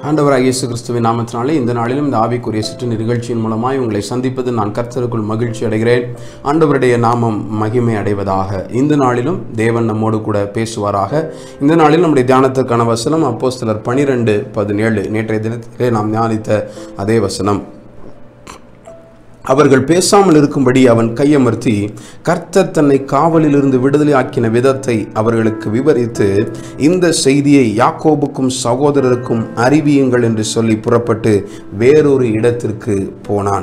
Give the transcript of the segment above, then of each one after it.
ஆண்டவராகிய இயேசு கிறிஸ்துவின் நாமத்தினாலே இந்த நாளிலும் இந்த ஆவிக்குரிய சிற்று நிகழ்ச்சியின் மூலமாய் உங்களை சந்திப்பது நான் கர்த்தருக்குள் மகிழ்ச்சி அடைகிறேன். ஆண்டவருடைய நாமம் மகிமை அடைவதாக. இந்த நாளிலும் தேவன் நம்மோடு கூட பேசுவாராக. இந்த நாளில் நம்முடைய தியானத்திற்கான வசனம் அப்போஸ்தலர் 12:17. நேற்றைய தினத்திலே நாம் தியானித்த அதே வசனம். அவர்கள் பேசாமல் இருக்கும்படி அவன் கையமர்த்தி கர்த்தர் தன்னை காவலிலிருந்து விடுதலை ஆக்கின விதத்தை அவர்களுக்கு விவரித்து, இந்த செய்தியை யாக்கோபுக்கும் சகோதரருக்கும் அறிவியுங்கள் என்று சொல்லி புறப்பட்டு வேறொரு இடத்திற்கு போனான்.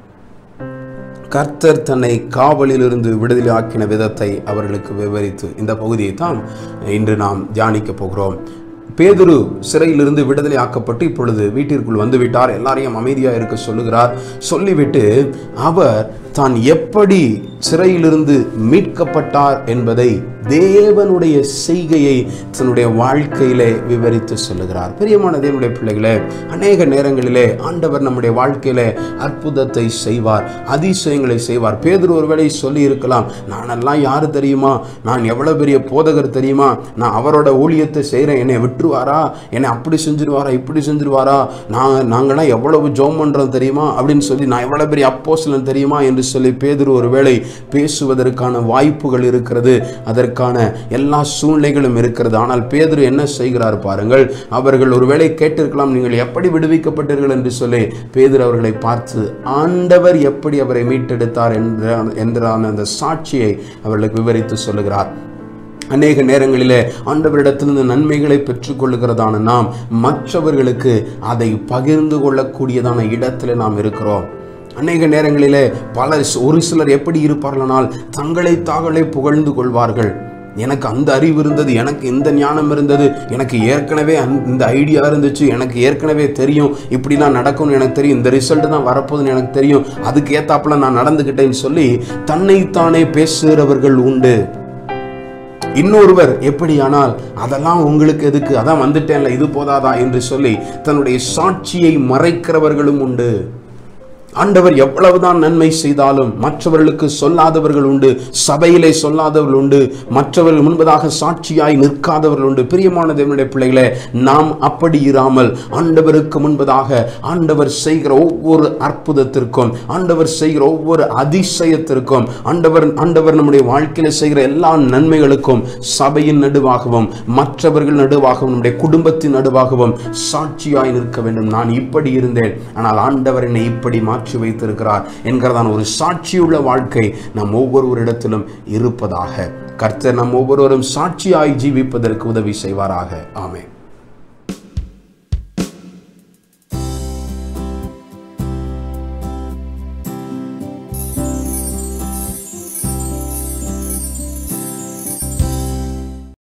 கர்த்தர் தன்னை காவலிலிருந்து விடுதலை ஆக்கின விதத்தை அவர்களுக்கு விவரித்து, இந்த பகுதியை தான் இன்று நாம் தியானிக்க போகிறோம். பேதுரு சிறையிலிருந்து விடுதலை ஆக்கப்பட்டு இப்பொழுது வீட்டிற்குள் வந்துவிட்டார். எல்லாரையும் அமைதியாக இருக்க சொல்லுகிறார். சொல்லிவிட்டு அவர் தான் எப்படி சிறையிலிருந்து மீட்கப்பட்டார் என்பதை, தேவனுடைய செய்கையை தன்னுடைய வாழ்க்கையிலே விவரித்து சொல்லுகிறார். பிரியமான தேவனுடைய பிள்ளைகளே, அநேக நேரங்களிலே ஆண்டவர் நம்முடைய வாழ்க்கையிலே அற்புதத்தை செய்வார், அதிசயங்களை செய்வார். பேதுரு ஒருவேளை சொல்லி இருக்கலாம், நானெல்லாம் யாரு தெரியுமா, நான் எவ்வளவு பெரிய போதகர் தெரியுமா, நான் அவரோட ஊழியத்தை செய்கிறேன், என்னை விட்டுருவாரா, என்னை அப்படி செஞ்சிருவாரா, இப்படி செஞ்சிருவாரா, நாங்களாம் எவ்வளவு ஜெபம் பண்றோம் தெரியுமா அப்படின்னு சொல்லி, நான் எவ்வளவு பெரிய அப்போஸ்தலன் தெரியுமா என்று சொல்லி பேதுரு ஒருவேளை பேசுவதற்கான வாய்ப்புகள் இருக்கிறது, அதற்கான எல்லா சூழ்நிலைகளும் இருக்கிறது. ஆனால் பேதுரு என்ன செய்கிறார் பாருங்கள். அவர்கள் ஒருவேளை கேட்டிருக்கலாம், நீங்கள் எப்படி விடுவிக்கப்பட்டீர்கள் என்று சொல்லி. பேதுரு அவர்களை பார்த்து ஆண்டவர் எப்படி அவரை மீட்டெடுத்தார் என்றான அந்த சாட்சியை அவர்களுக்கு விவரித்து சொல்லுகிறார். அநேக நேரங்களிலே ஆண்டவரிடத்திலிருந்து நன்மைகளை பெற்றுக்கொள்ளுகிறதான நாம் மற்றவர்களுக்கு அதை பகிர்ந்து கொள்ளக்கூடியதான இடத்துல நாம் இருக்கிறோம். அநேக நேரங்களிலே ஒரு சிலர் எப்படி இருப்பார்களானால் தங்களை தாங்களே புகழ்ந்து கொள்வார்கள். எனக்கு அந்த அறிவு இருந்தது, எனக்கு இந்த ஞானம் இருந்தது, எனக்கு ஏற்கனவே இந்த ஐடியா இருந்துச்சு, எனக்கு ஏற்கனவே தெரியும் இப்படிலாம் நடக்கும்னு எனக்கு தெரியும், இந்த ரிசல்ட் தான் வரப்போகுதுன்னு எனக்கு தெரியும், அதுக்கு ஏத்தாப்புல நான் நடந்துக்கிட்டேன்னு சொல்லி தன்னைத்தானே பேசுகிறவர்கள் உண்டு. இன்னொருவர் எப்படியானால், அதெல்லாம் உங்களுக்கு எதுக்கு, அதான் வந்துட்டேன்ல, இது போதாதா என்று சொல்லி தன்னுடைய சாட்சியை மறைக்கிறவர்களும் உண்டு. ஆண்டவர் எவ்வளவுதான் நன்மை செய்தாலும் மற்றவர்களுக்கு சொல்லாதவர்கள் உண்டு, சபையிலே சொல்லாதவர்கள் உண்டு, மற்றவர்கள் முன்பதாக சாட்சியாய் நிற்காதவர்கள் உண்டு. பிரியமான தேவனுடைய பிள்ளைகளே, நாம் அப்படி இராமல் ஆண்டவருக்கு முன்பதாக ஆண்டவர் செய்கிற ஒவ்வொரு அற்புதத்திற்கும், ஆண்டவர் செய்கிற ஒவ்வொரு அதிசயத்திற்கும், ஆண்டவர் நம்முடைய வாழ்க்கையில செய்கிற எல்லா நன்மைகளுக்கும் சபையின் நடுவாகவும் மற்றவர்கள் நடுவாகவும் நம்முடைய குடும்பத்தின் நடுவாகவும் சாட்சியாய் நிற்க வேண்டும். நான் இப்படி இருந்தேன், ஆனால் ஆண்டவர் என்னை இப்படி மாற்றி வைத்திருக்கிறார் என்கிறதான ஒரு சாட்சியுள்ள வாழ்க்கை நம் ஒவ்வொருவரிடத்திலும் இருப்பதாக கர்த்தர் நம் ஒவ்வொருவரும் சாட்சியாய் ஜீவிப்பதற்கு உதவி செய்வாராக. ஆமென்.